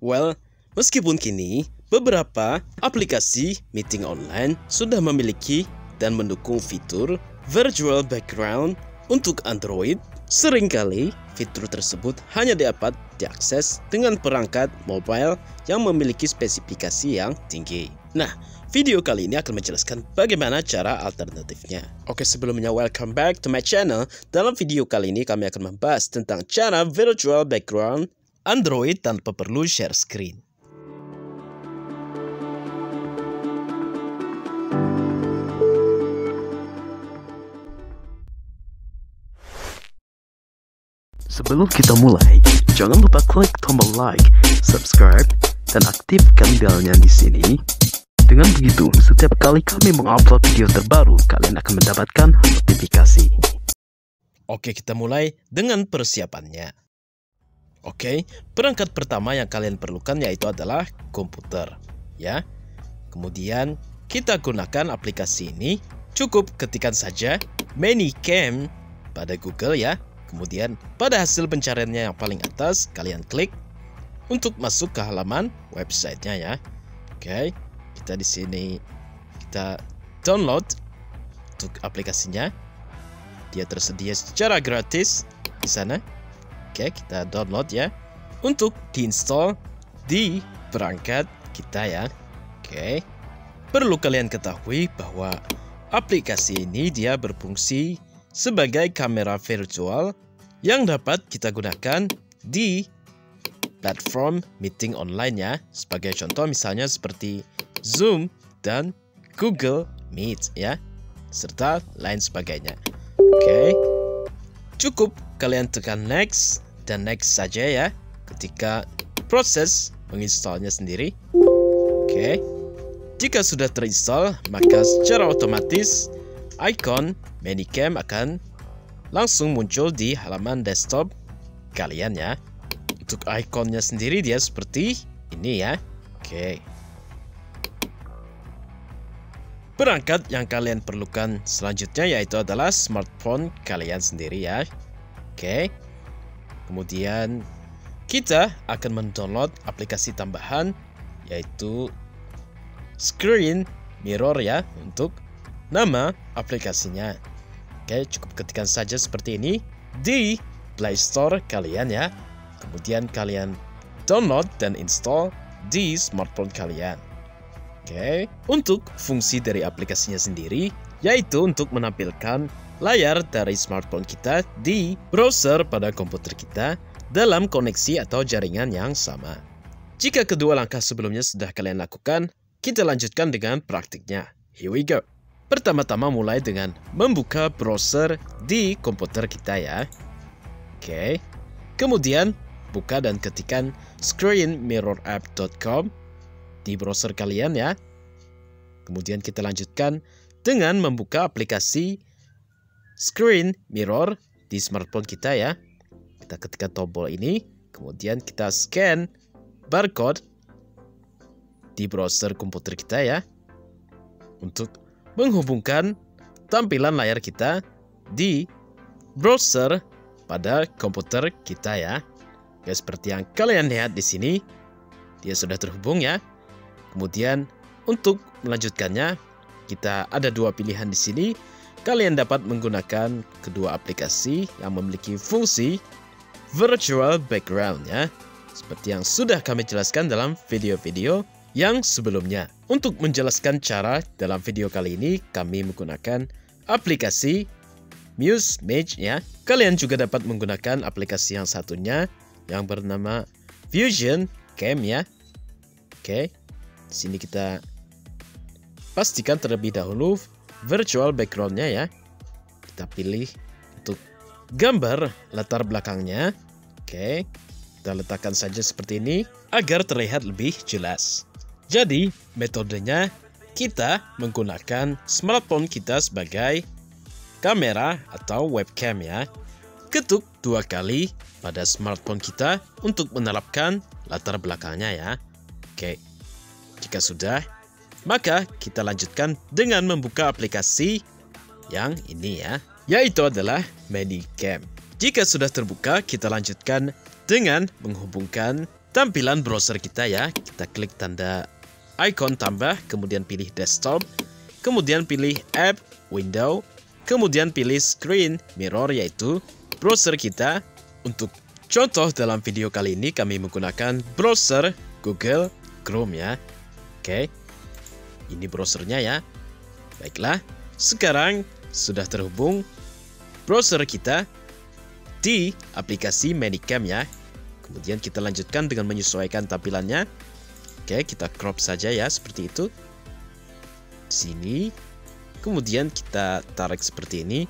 Well, meskipun kini beberapa aplikasi meeting online sudah memiliki dan mendukung fitur virtual background untuk Android, seringkali fitur tersebut hanya dapat diakses dengan perangkat mobile yang memiliki spesifikasi yang tinggi. Nah, video kali ini akan menjelaskan bagaimana cara alternatifnya. Oke, sebelumnya welcome back to my channel. Dalam video kali ini kami akan membahas tentang cara virtual background Android tanpa perlu share screen. Sebelum kita mulai, jangan lupa klik tombol like, subscribe, dan aktifkan belnya di sini. Dengan begitu, setiap kali kami mengupload video terbaru, kalian akan mendapatkan notifikasi. Oke, kita mulai dengan persiapannya. Oke, perangkat pertama yang kalian perlukan yaitu adalah komputer, ya. Kemudian kita gunakan aplikasi ini. Cukup ketikkan saja ManyCam pada Google, ya. Kemudian pada hasil pencariannya yang paling atas kalian klik untuk masuk ke halaman websitenya, ya. Oke, kita di sini kita download untuk aplikasinya. Dia tersedia secara gratis di sana. Oke, kita download ya untuk diinstal di perangkat kita, ya. Oke, perlu kalian ketahui bahwa aplikasi ini dia berfungsi sebagai kamera virtual yang dapat kita gunakan di platform meeting online, ya. Sebagai contoh misalnya seperti Zoom dan Google Meet, ya, serta lain sebagainya. Oke, cukup kalian tekan next dan next saja, ya, ketika proses menginstalnya sendiri. Oke, jika sudah terinstall maka secara otomatis icon ManyCam akan langsung muncul di halaman desktop kalian, ya. Untuk ikonnya sendiri dia seperti ini, ya. Oke, perangkat yang kalian perlukan selanjutnya yaitu adalah smartphone kalian sendiri, ya. Oke, kemudian kita akan mendownload aplikasi tambahan yaitu Screen Mirror, ya, untuk nama aplikasinya. Oke, cukup ketikkan saja seperti ini di Play Store kalian, ya. Kemudian kalian download dan install di smartphone kalian. Oke, untuk fungsi dari aplikasinya sendiri yaitu untuk menampilkan layar dari smartphone kita di browser pada komputer kita dalam koneksi atau jaringan yang sama. Jika kedua langkah sebelumnya sudah kalian lakukan, kita lanjutkan dengan praktiknya. Here we go. Pertama-tama mulai dengan membuka browser di komputer kita, ya. Oke, kemudian buka dan ketikkan screenmirrorapp.com di browser kalian, ya. Kemudian kita lanjutkan dengan membuka aplikasi Screen Mirror di smartphone kita, ya. Kita ketikkan tombol ini, kemudian kita scan barcode di browser komputer kita, ya, untuk menghubungkan tampilan layar kita di browser pada komputer kita, ya. Oke, seperti yang kalian lihat di sini, dia sudah terhubung, ya. Kemudian untuk melanjutkannya, kita ada dua pilihan di sini. Kalian dapat menggunakan kedua aplikasi yang memiliki fungsi virtual background, ya, seperti yang sudah kami jelaskan dalam video-video yang sebelumnya. Untuk menjelaskan cara dalam video kali ini, kami menggunakan aplikasi MuseMage, ya. Kalian juga dapat menggunakan aplikasi yang satunya yang bernama Fusion Cam, ya. Oke, di sini kita pastikan terlebih dahulu virtual backgroundnya, ya. Kita pilih untuk gambar latar belakangnya. Oke, kita letakkan saja seperti ini agar terlihat lebih jelas. Jadi, metodenya kita menggunakan smartphone kita sebagai kamera atau webcam, ya. Ketuk 2 kali pada smartphone kita untuk menerapkan latar belakangnya, ya. Oke, jika sudah, maka kita lanjutkan dengan membuka aplikasi yang ini, ya, yaitu adalah ManyCam. Jika sudah terbuka, kita lanjutkan dengan menghubungkan tampilan browser kita ya. Kita klik tanda icon tambah, kemudian pilih desktop, kemudian pilih app, window, kemudian pilih screen mirror yaitu browser kita. Untuk contoh dalam video kali ini kami menggunakan browser Google Chrome ya. Oke, ini browsernya ya. Baiklah, sekarang sudah terhubung browser kita di aplikasi Manicam ya. Kemudian kita lanjutkan dengan menyesuaikan tampilannya. Oke, kita crop saja ya seperti itu. Di sini. Kemudian kita tarik seperti ini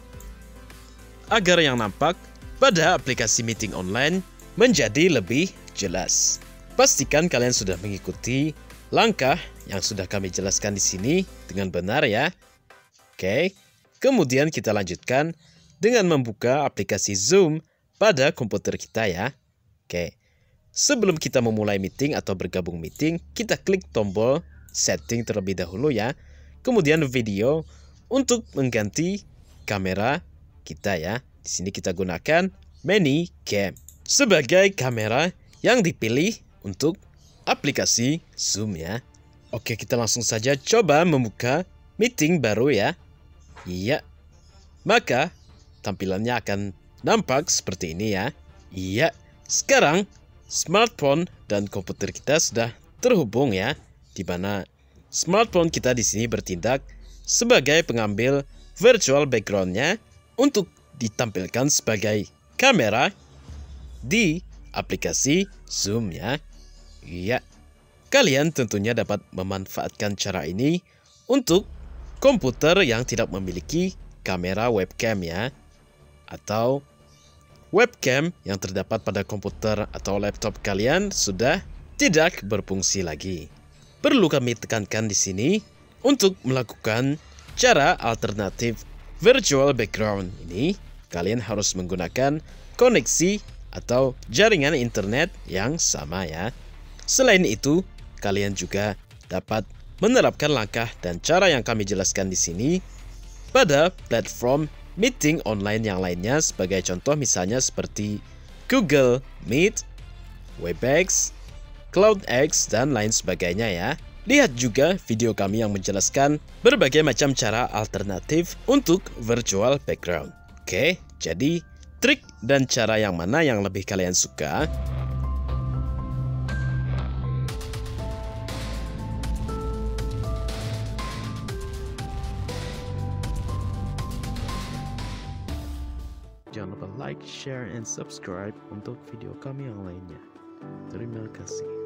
agar yang nampak pada aplikasi meeting online menjadi lebih jelas. Pastikan kalian sudah mengikuti langkah yang sudah kami jelaskan di sini dengan benar ya. Oke. Kemudian kita lanjutkan dengan membuka aplikasi Zoom pada komputer kita ya. Oke. Sebelum kita memulai meeting atau bergabung meeting, kita klik tombol setting terlebih dahulu ya. Kemudian video untuk mengganti kamera kita ya. Di sini kita gunakan Manicam sebagai kamera yang dipilih untuk aplikasi Zoom ya. Oke, kita langsung saja coba membuka meeting baru ya. Iya. Maka tampilannya akan nampak seperti ini ya. Iya. Sekarang smartphone dan komputer kita sudah terhubung ya. Di mana smartphone kita di sini bertindak sebagai pengambil virtual background-nya untuk ditampilkan sebagai kamera di aplikasi Zoom ya. Iya. Kalian tentunya dapat memanfaatkan cara ini untuk komputer yang tidak memiliki kamera webcam ya. Atau webcam yang terdapat pada komputer atau laptop kalian sudah tidak berfungsi lagi. Perlu kami tekankan di sini untuk melakukan cara alternatif virtual background ini, kalian harus menggunakan koneksi atau jaringan internet yang sama ya. Selain itu, kalian juga dapat menerapkan langkah dan cara yang kami jelaskan di sini pada platform meeting online yang lainnya, sebagai contoh misalnya seperti Google Meet, Webex, CloudX, dan lain sebagainya ya. Lihat juga video kami yang menjelaskan berbagai macam cara alternatif untuk virtual background. Oke, jadi trik dan cara yang mana yang lebih kalian suka? Jangan lupa like, share, and subscribe untuk video kami yang lainnya. Terima kasih.